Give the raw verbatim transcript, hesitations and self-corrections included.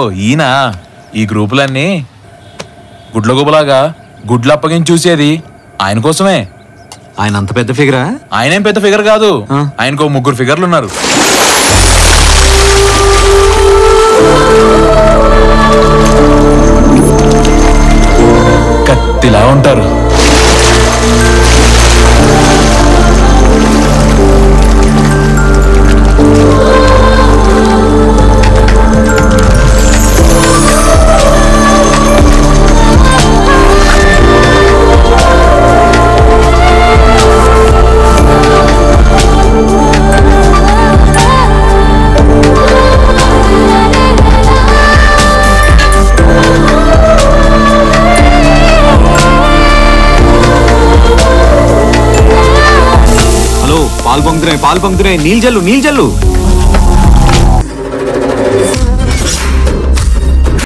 ఈయన ఈ గ్రూపులన్నీ గుడ్ల గుబలాగా గుడ్లు అప్పగించి చూసేది ఆయన కోసమే. ఆయన అంత పెద్ద ఫిగరా? ఆయనేం పెద్ద ఫిగర్ కాదు, ఆయనకు ముగ్గురు ఫిగర్లు ఉన్నారు. కత్తిలా ఉంటారు. పాలు పొంగుతున్నాయి, పాలు పొంగుతున్నాయి, నీళ్ళు జల్లు, నీళ్ళు జల్లు.